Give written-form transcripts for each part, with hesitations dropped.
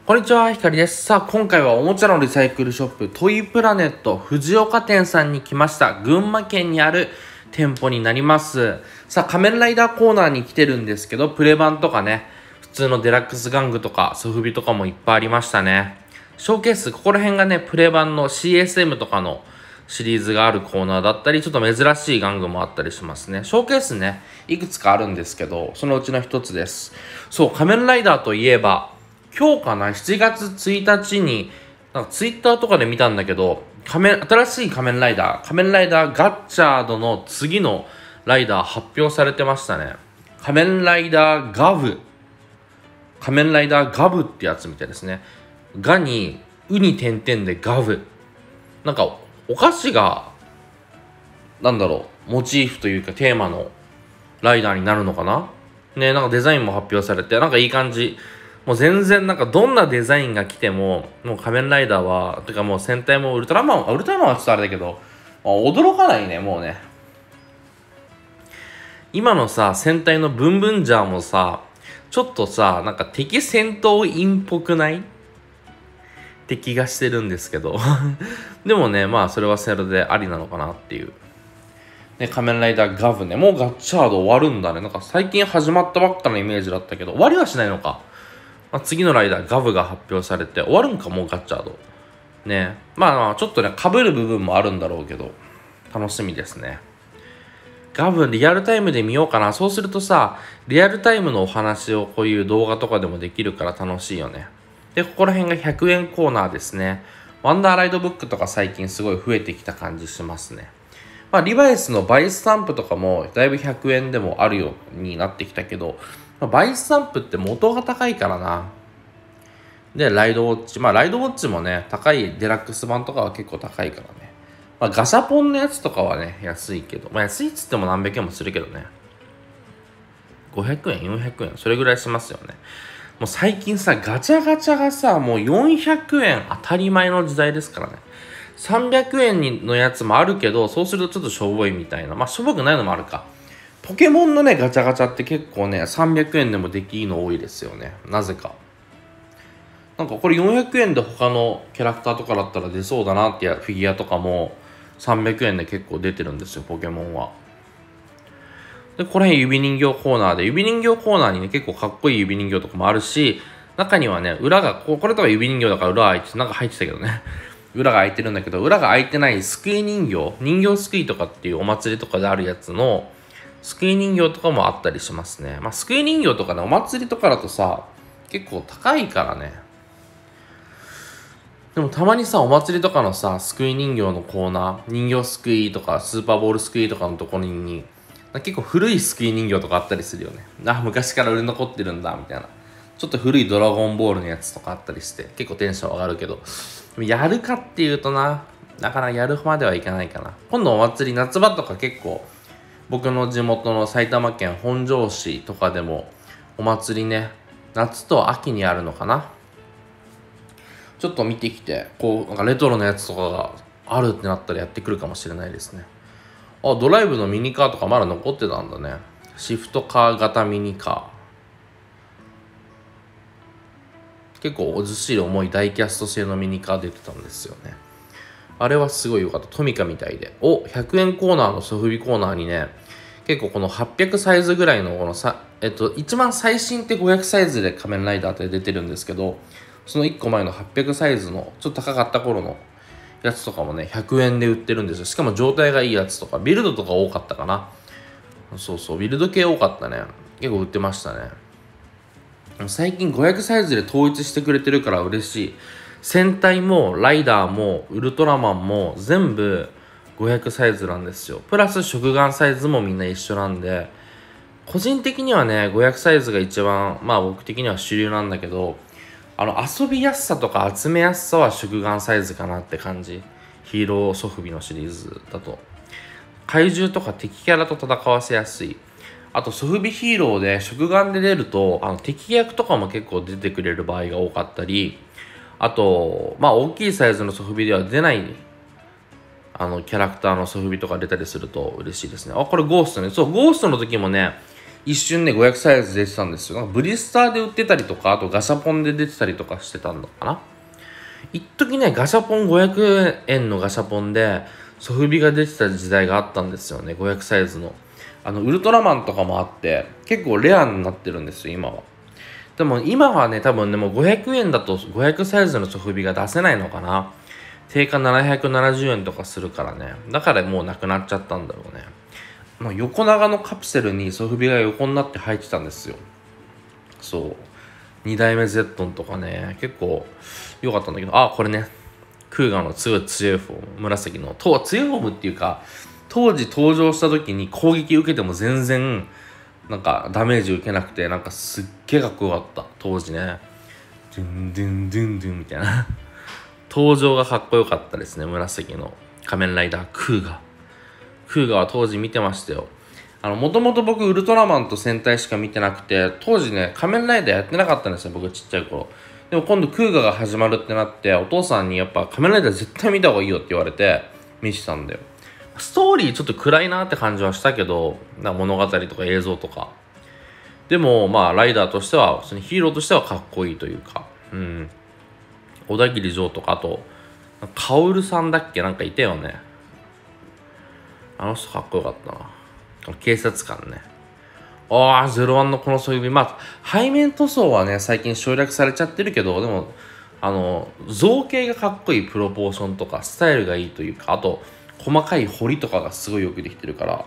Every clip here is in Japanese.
こんにちは、ひかりです。さあ、今回はおもちゃのリサイクルショップ、トイプラネット藤岡店さんに来ました。群馬県にある店舗になります。さあ、仮面ライダーコーナーに来てるんですけど、プレ版とかね、普通のデラックス玩具とか、ソフビとかもいっぱいありましたね。ショーケース、ここら辺がね、プレ版の CSM とかのシリーズがあるコーナーだったり、ちょっと珍しい玩具もあったりしますね。ショーケースね、いくつかあるんですけど、そのうちの一つです。そう、仮面ライダーといえば、今日かな、7月1日に、なんかツイッターとかで見たんだけど、新しい仮面ライダーガッチャードの次のライダー発表されてましたね。仮面ライダーガブってやつみたいですね。ガに、ウに点々でガブ。なんか、お菓子が、モチーフというかテーマのライダーになるのかなね、なんかデザインも発表されて、なんかいい感じ。もう全然なんかどんなデザインが来ても、もう仮面ライダーは、てかもう戦隊もウルトラマンはちょっとあれだけど、驚かないね、もうね。今のさ、戦隊のブンブンジャーもさ、ちょっとさ、なんか敵戦闘員っぽくないって気がしてるんですけど。でもね、まあそれはそれでありなのかなっていう。ね、仮面ライダーガブね、もうガッチャード終わるんだね。なんか最近始まったばっかのイメージだったけど、終わりはしないのか。次のライダーガブが発表されて終わるんかもうガッチャードね。まあちょっとね被る部分もあるんだろうけど楽しみですね。ガブリアルタイムで見ようかな。そうするとさ、リアルタイムのお話をこういう動画とかでもできるから楽しいよね。でここら辺が100円コーナーですね。ワンダーライドブックとか最近すごい増えてきた感じしますね。リバイスのバイスタンプとかもだいぶ100円でもあるようになってきたけど、バイスタンプって元が高いからな。で、ライドウォッチ。ライドウォッチもね、高いデラックス版とかは結構高いからね。ガシャポンのやつとかはね、安いけど。安いっつっても何百円もするけどね。500円、400円、それぐらいしますよね。もう最近さ、ガチャガチャがさ、もう400円当たり前の時代ですからね。300円のやつもあるけど、そうするとちょっとしょぼいみたいな。しょぼくないのもあるか。ポケモンのね、ガチャガチャって結構ね、300円でもできいいの多いですよね。なぜか。なんかこれ400円で他のキャラクターとかだったら出そうだなってやフィギュアとかも300円で結構出てるんですよ、ポケモンは。で、これ指人形コーナーで、指人形コーナーにね、結構かっこいい指人形とかもあるし、中にはね、裏が、これとか指人形だから裏が開いてて、なんか入ってたけどね。裏が開いてるんだけど、裏が開いてないすくい人形すくいとかっていうお祭りとかであるやつの、すくい人形とかもあったりしますね。すくい人形とかね、お祭りとかだとさ、結構高いからね。でもたまにさ、お祭りとかのさ、すくい人形のコーナー、人形すくいとか、スーパーボールすくいとかのところに、結構古いすくい人形とかあったりするよね。昔から売れ残ってるんだ、みたいな。ちょっと古いドラゴンボールのやつとかあったりして、結構テンション上がるけど、やるかっていうとなかなかやるまではいかないかな。今度お祭り、夏場とか結構、僕の地元の埼玉県本庄市とかでもお祭りね、夏と秋にあるのかな。ちょっと見てきて、なんかレトロなやつとかがあるってなったらやってくるかもしれないですね。ドライブのミニカーとかまだ残ってたんだね。シフトカー型ミニカー。結構ずっしり重いダイキャスト製のミニカー出てたんですよね。あれはすごい良かった。トミカみたいで。100円コーナーのソフビコーナーにね、結構この800サイズぐらいの一番最新って500サイズで仮面ライダーって出てるんですけど、その1個前の800サイズのちょっと高かった頃のやつとかもね、100円で売ってるんですよ。しかも状態がいいやつとか、ビルドとか多かったかな。そうそう、ビルド系多かったね。結構売ってましたね。最近500サイズで統一してくれてるから嬉しい。戦隊もライダーもウルトラマンも全部500サイズなんですよ。プラス食玩サイズもみんな一緒なんで、個人的にはね、500サイズが一番、僕的には主流なんだけど、遊びやすさとか集めやすさは食玩サイズかなって感じ。ヒーローソフビのシリーズだと。怪獣とか敵キャラと戦わせやすい。あとソフビヒーローで食玩で出ると、敵役とかも結構出てくれる場合が多かったり、あと、大きいサイズのソフビでは出ないキャラクターのソフビとか出たりすると嬉しいですね。これゴーストね。そう、ゴーストの時もね、 一瞬ね500サイズ出てたんですよ。なんかブリスターで売ってたりとか、あとガシャポンで出てたりとかしてたのかな。一時ねガシャポン500円のガシャポンでソフビが出てた時代があったんですよね。500サイズのウルトラマンとかもあって結構レアになってるんですよ今は。でも今はね多分ねもう500円だと500サイズのソフビが出せないのかな。定価770円とかするからね。だからもうなくなっちゃったんだろうね。横長のカプセルにソフビが横になって入ってたんですよ。そう2代目ゼットンとかね結構良かったんだけど、これねクーガの強いフォーム、紫の強いフォームっていうか、当時登場した時に攻撃受けても全然なんかダメージ受けなくて、なんかすっげえかっこよかった当時ね。ドゥンドゥンドゥンドゥンみたいな登場がかっこよかったですね。紫の仮面ライダークーガは当時見てましたよ。もともと僕ウルトラマンと戦隊しか見てなくて、当時ね仮面ライダーやってなかったんですよ僕ちっちゃい頃。でも今度クーガが始まるってなって、お父さんにやっぱ仮面ライダー絶対見た方がいいよって言われて見せたんだよ。ストーリーちょっと暗いなって感じはしたけど、物語とか映像とかでもライダーとしては普通にヒーローとしてはかっこいいというか、小田切城とか、あと薫さんだっけなんかいたよね。あの人かっこよかったな。警察官ね。01のこのソフビ、背面塗装はね最近省略されちゃってるけど、でも造形がかっこいい、プロポーションとかスタイルがいいというか、あと細かい彫りとかがすごいよくできてるから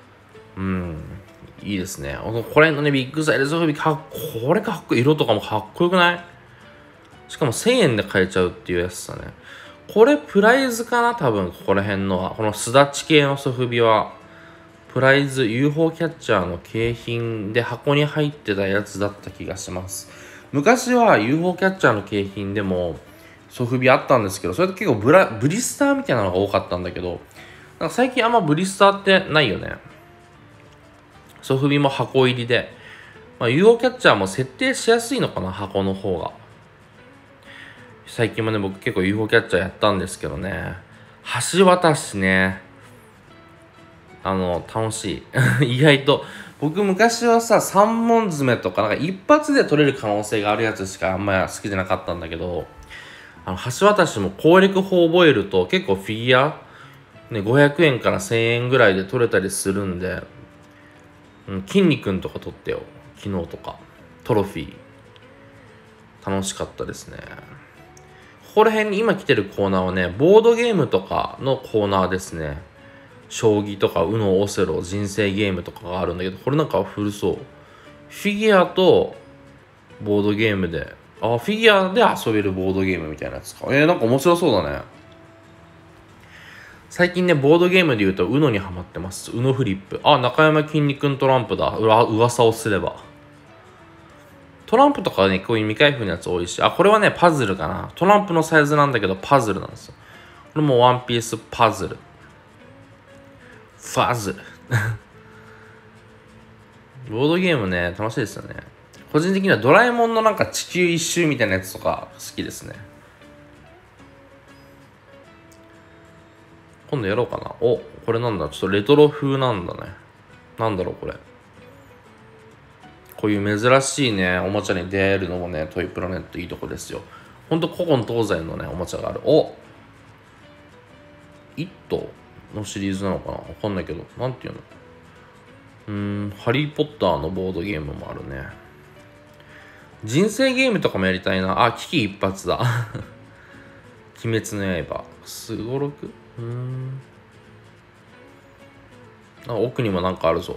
いいですね。これのねビッグサイズソフビこれかっこいい。色とかもかっこよくない？しかも1000円で買えちゃうっていうやつさね。これプライズかな多分。ここら辺のはこのスダチ系のソフビはプライズ UFO キャッチャーの景品で箱に入ってたやつだった気がします。昔は UFO キャッチャーの景品でもソフビあったんですけど、それって結構ブリスターみたいなのが多かったんだけど、なんか最近あんまブリスターってないよね。ソフビも箱入りで、UFO キャッチャーも設定しやすいのかな、箱の方が。最近もね僕結構 UFO キャッチャーやったんですけどね、橋渡しね楽しい意外と。僕昔はさ三文爪とかなんか一発で取れる可能性があるやつしかあんまり好きじゃなかったんだけど、橋渡しも攻略法覚えると結構フィギュア、ね、500円から1000円ぐらいで取れたりするんで、筋肉とか取ってよ昨日とか。トロフィー楽しかったですね。ここら辺に今来てるコーナーはねボードゲームとかのコーナーですね。将棋とかUNO、オセロ、人生ゲームとかがあるんだけど、これなんか古そう。フィギュアとボードゲームで、フィギュアで遊べるボードゲームみたいなやつか。なんか面白そうだね。最近ねボードゲームで言うとUNOにハマってます。UNOフリップ。中山きんに君トランプだ。噂をすればトランプとかねこういう未開封のやつ多いし、これはねパズルかな。トランプのサイズなんだけどパズルなんですよ。これもワンピースパズルファズルボードゲームね楽しいですよね。個人的にはドラえもんのなんか地球一周みたいなやつとか好きですね。今度やろうかな。これなんだ、ちょっとレトロ風なんだね。なんだろうこれ。こういう珍しいねおもちゃに出会えるのもねトイプラネットいいとこですよ。ほんと古今東西のねおもちゃがある。イットのシリーズなのかな、わかんないけど、なんていうの、ハリーポッターのボードゲームもあるね。人生ゲームとかもやりたいな。危機一髪だ鬼滅の刃すごろく。奥にもなんかあるぞ。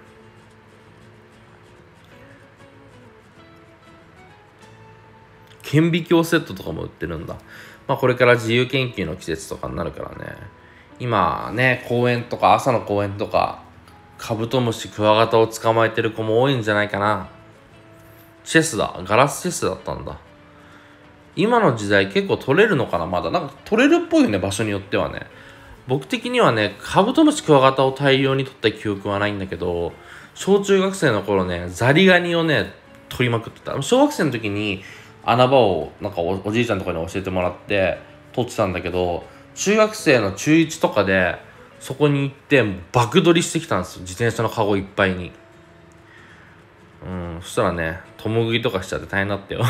顕微鏡セットとかも売ってるんだ。これから自由研究の季節とかになるからね。今ね公園とか朝の公園とかカブトムシクワガタを捕まえてる子も多いんじゃないかな。チェスだ。ガラスチェスだったんだ。今の時代結構取れるのかな。まだなんか取れるっぽいよね場所によってはね。僕的にはねカブトムシクワガタを大量に取った記憶はないんだけど、小中学生の頃ねザリガニをね取りまくってた。小学生の時に穴場をなんか おじいちゃんとかに教えてもらって取ってたんだけど、中学生の中1とかでそこに行って爆取りしてきたんですよ。自転車のカゴいっぱいに。 そしたらね、共食いとかしちゃって大変だったよ。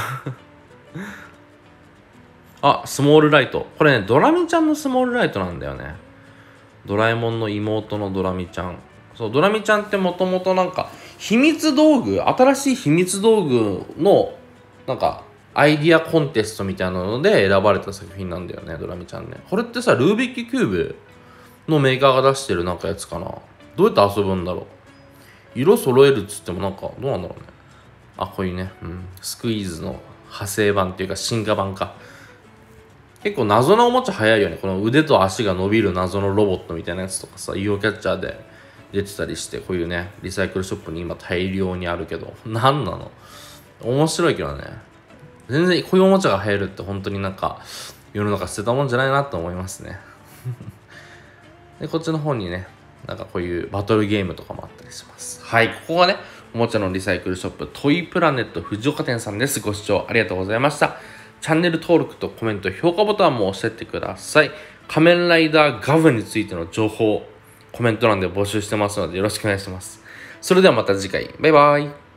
あ、スモールライト。これね、ドラミちゃんのスモールライトなんだよね。ドラえもんの妹のドラミちゃん。そう、ドラミちゃんってもともとなんか、秘密道具、新しい秘密道具の、なんか、アイディアコンテストみたいなので選ばれた作品なんだよね、ドラミちゃんね。これってさ、ルービックキューブのメーカーが出してるなんかやつかな。どうやって遊ぶんだろう。色揃えるっつってもなんか、どうなんだろうね。あ、こういうね、スクイーズの派生版っていうか進化版か。結構謎のおもちゃ早いよね。この腕と足が伸びる謎のロボットみたいなやつとかさ、UFO キャッチャーで出てたりして、こういうね、リサイクルショップに今大量にあるけど、なんなの？面白いけどね。全然こういうおもちゃが流行るって本当になんか、世の中捨てたもんじゃないなと思いますね。で、こっちの方にね、なんかこういうバトルゲームとかもあったりします。はい、ここがね、おもちゃのリサイクルショップ、トイプラネット藤岡店さんです。ご視聴ありがとうございました。チャンネル登録とコメント、評価ボタンも押してってください。仮面ライダーガブについての情報、コメント欄で募集してますのでよろしくお願いします。それではまた次回。バイバイ。